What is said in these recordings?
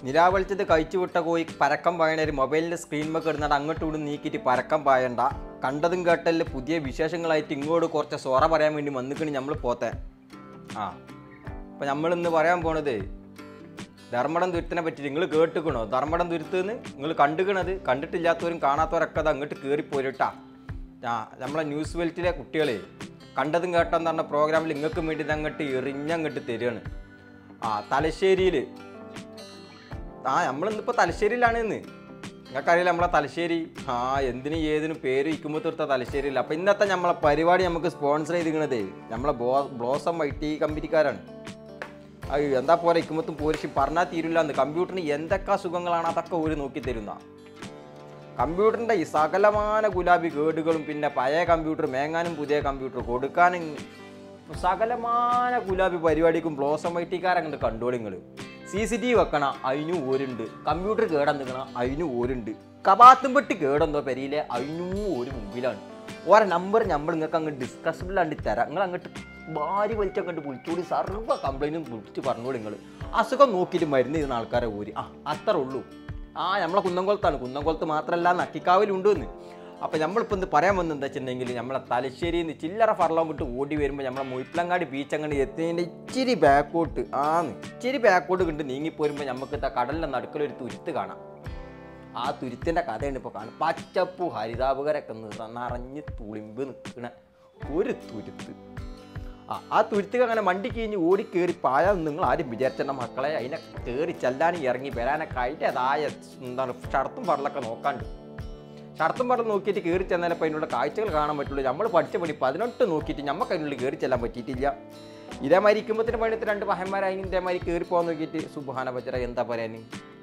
നിലാവെളിച്ചത് കഴിച്ചു വിട്ട കോയി പരക്കം പായണ ഒരു മൊബൈലിൻ്റെ സ്ക്രീൻമൊക്കെ ഇടുന്നിട്ട് അങ്ങോട്ടും ഇടും നീക്കിയിട്ട് പരക്കം പായണ്ട. കണ്ടതും കേട്ടല് പുതിയ വിശേഷങ്ങളായിട്ട് ഇങ്ങോട്ട് കുറച്ച് സൊറ പറയാൻ വേണ്ടി വന്നിക്കണ് നമ്മൾ പോത്തെ. അപ്പം നമ്മളിന്ന് പറയാൻ പോണത് ധർമ്മടം തുരുത്തിനെ പറ്റി. നിങ്ങൾ കേട്ടുക്കണോ ധർമ്മടം തുരുത്തുനിന്ന്? നിങ്ങൾ കണ്ടുക്കണത്? കണ്ടിട്ടില്ലാത്തവരും കാണാത്തവരൊക്കെ അത് അങ്ങോട്ട് കയറിപ്പോയിട്ടാ. നമ്മളെ ന്യൂസ് വെൽറ്റിലെ കുട്ടികളെ കണ്ടതും കേട്ടെന്ന് പറഞ്ഞ പ്രോഗ്രാമിൽ നിങ്ങൾക്ക് വേണ്ടി അങ്ങോട്ട് എറിഞ്ഞങ്ങോട്ട് തരികയാണ്. തലശ്ശേരിയിൽ നമ്മളിന്നിപ്പോൾ തലശ്ശേരിയിലാണ് ഇന്ന്. നിങ്ങൾക്കറിയില്ല നമ്മളെ തലശ്ശേരി എന്തിനും ഏതിനും പേര് ഇക്കുമ്പോൾ തീർത്ത തലശ്ശേരിയില്ല. അപ്പോൾ ഇന്നത്തെ നമ്മളെ പരിപാടി നമുക്ക് സ്പോൺസർ ചെയ്തിരിക്കണത് നമ്മളെ ബ്ലോസം IT കമ്പനിക്കാരാണ്. എന്താ പോലെ ഇക്കുമ്പത്തും പോരിശി പറഞ്ഞാൽ തീരില്ല എന്ന്. കമ്പ്യൂട്ടറിന് എന്തൊക്കെ സുഖങ്ങളാണ് അതൊക്കെ ഒരു നോക്കി തരുന്ന. കമ്പ്യൂട്ടറിൻ്റെ ഈ സകലമാന ഗുലാബി കേടുകളും പിന്നെ പഴയ കമ്പ്യൂട്ടർ മേങ്ങാനും പുതിയ കമ്പ്യൂട്ടർ കൊടുക്കാനും സകലമാന ഗുലാബി പരിപാടിക്കും ബ്ലോസം ITക്കാരങ്ങോട്ട് കണ്ടോളിങ്ങൾ. CCTV വെക്കണം, അതിനും ഓരുണ്ട്. കമ്പ്യൂട്ടർ കേടെന്നിക്കണം, അതിനും ഓരുണ്ട്. കപാത്തും പെട്ടി കേടെന്തോ പെരിയിലെ അതിനും ഒരു മുമ്പിലാണ്. ഓരോ നമ്പർ നമ്മൾ നിങ്ങൾക്ക് അങ്ങോട്ട് ഡിസ്കസിബിളാണ്ട് തരാം. നിങ്ങൾ അങ്ങോട്ട് ഭാര്യ വലിച്ചങ്ങോട്ട് വിളിച്ചോളി. സർവ്വ കംപ്ലൈൻറ്റും വിളിച്ച് പറഞ്ഞോളി. നിങ്ങൾ അസുഖം നോക്കിയിട്ട് മരുന്ന് ചെയ്യുന്ന ആൾക്കാരെ ഊരി അത്ര ഉള്ളൂ. നമ്മളെ കുന്നംകുളത്താണ്. കുന്നംകുളത്ത് മാത്രമല്ല നക്കിക്കാവിലുണ്ട് എന്ന്. അപ്പോൾ നമ്മളിപ്പോൾ എന്ത് പറയാൻ വന്നത് എന്താ വെച്ചിട്ടുണ്ടെങ്കിൽ നമ്മളെ തലശ്ശേരിയിൽ നിന്ന് ചില്ലറ ഫർലോം വിട്ട് ഓടി വരുമ്പോൾ നമ്മളെ മുയിപ്പിളങ്ങാടി ബീച്ച് അങ്ങനെ എത്തുന്നതിൻ്റെ ഇച്ചിരി ബാക്കോട്ട് കണ്ട് നീങ്ങിപ്പോരുമ്പോൾ നമുക്ക് കടലിൻ്റെ നടുക്കലൊരു തുരുത്ത് കാണാം. ആ തുരുത്തിൻ്റെ കഥയാണ് ഇപ്പോൾ കാണും. പച്ചപ്പൂ ഹരിതാപകരൊക്കെ നിറഞ്ഞ് തുളിമ്പ് നിൽക്കണ ഒരു തുരുത്ത്. ആ തുരുത്തുക അങ്ങനെ വണ്ടി കഴിഞ്ഞ് ഓടിക്കേറി പായാൽ നിങ്ങൾ ആരും വിചാരിച്ചിട്ടുണ്ട മക്കളെ അതിനെ കയറി ചെല്ലാനും ഇറങ്ങി വരാനൊക്കെ അതിൻ്റെതായ എന്താണ് ഷർത്തും പടലൊക്കെ നോക്കാണ്ട്. ഷർത്തും പടം നോക്കിയിട്ട് കയറി ചെന്നാലേ അപ്പോൾ അതിനുള്ള കാഴ്ചകൾ കാണാൻ പറ്റുള്ളൂ. നമ്മൾ പഠിച്ച പണി 18 നോക്കിയിട്ട് നമുക്ക് അതിനുള്ളിൽ കയറി ചെല്ലാൻ പറ്റിയിട്ടില്ല. ഇതേമാതിരി ഇരിക്കുമ്പോഴത്തേന് പണിയത്ത് 2 പഹന്മാരായി ഇതേമാതിരി കയറി പോകാൻ നോക്കിയിട്ട് സുബ്ഹാന ബച്ചറ എന്താ പറയാൻ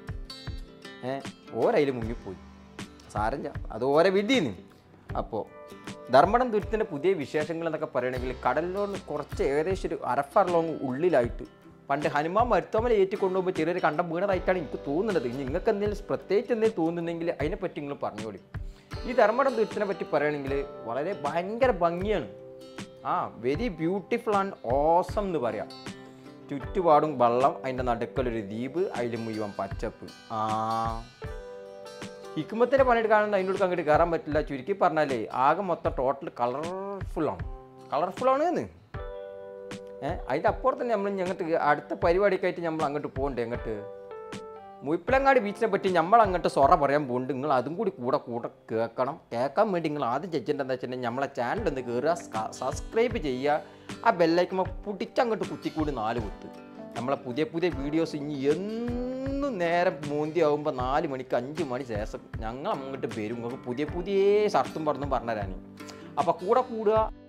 ഓരയിൽ മുങ്ങിപ്പോയി. സാരല്ല, അത് ഓരോ വിധിന്ന്. അപ്പോൾ ധർമ്മടം തുരുത്തിൻ്റെ പുതിയ വിശേഷങ്ങൾ എന്നൊക്കെ പറയണമെങ്കിൽ കടലിനോട് കുറച്ച് ഏകദേശം ഒരു അരഫർലോങ് ഉള്ളിലായിട്ട് പണ്ട് ഹനുമാൻ മരുത്തോമല ഏറ്റിക്കൊണ്ടുപോകുമ്പോൾ ചെറിയൊരു കണ്ടം വീണതായിട്ടാണ് എനിക്ക് തോന്നുന്നത്. നിങ്ങൾക്ക് എന്തെങ്കിലും പ്രത്യേകിച്ച് എന്തെങ്കിലും തോന്നുന്നുണ്ടെങ്കിൽ അതിനെപ്പറ്റി നിങ്ങൾ പറഞ്ഞോളി. ഈ ധർമ്മടം തുരുത്തിനെ പറ്റി പറയുകയാണെങ്കിൽ വളരെ ഭയങ്കര ഭംഗിയാണ്. വെരി ബ്യൂട്ടിഫുൾ ആൻഡ് ഓസം എന്ന് പറയാം. ചുറ്റുപാടും വെള്ളം, അതിൻ്റെ നടുക്കലൊരു ദ്വീപ്, അതിൽ മുഴുവൻ പച്ചപ്പ്. ഹിക്കുമത്തിൻ്റെ പണിയിട്ട് കാണുന്നത് അതിൻ്റെ ഉള്ളിൽ അങ്ങോട്ട് കയറാൻ പറ്റില്ല. ചുരുക്കി പറഞ്ഞാലേ ആകെ മൊത്തം ടോട്ടൽ കളർഫുള്ളാണ് എന്ന്. അതിൻ്റെ അപ്പുറത്ത് തന്നെ നമ്മൾ ഞങ്ങൾക്ക് അടുത്ത പരിപാടിക്കായിട്ട് നമ്മൾ അങ്ങോട്ട് പോകണ്ടേ. അങ്ങോട്ട് മുയിപ്പിളങ്ങാടി ബീച്ചിനെ പറ്റി നമ്മൾ അങ്ങോട്ട് സൊറ പറയാൻ പോകുന്നുണ്ട്. നിങ്ങൾ അതും കൂടി കൂടെ കേൾക്കാൻ വേണ്ടി നിങ്ങൾ ആദ്യം ചെയ്യേണ്ടത് എന്താ വെച്ചിട്ടുണ്ടെങ്കിൽ നമ്മളെ ചാനൽ ഒന്ന് കയറുക, സബ്സ്ക്രൈബ് ചെയ്യുക, ആ ബെല്ലൈക്കുമ്പോൾ പിടിച്ചങ്ങോട്ട് കുത്തിക്കൂടി 4 കുത്ത്. നമ്മളെ പുതിയ വീഡിയോസ് ഇനി എന്നും നേരം മൂന്തി ആകുമ്പോൾ 4 മണിക്ക് 5 മണി ശേഷം ഞങ്ങൾ അങ്ങോട്ട് വരും. നിങ്ങൾക്ക് പുതിയ ഷർട്ടും പറഞ്ഞും പറഞ്ഞുതരാൻ. അപ്പോൾ കൂടുക.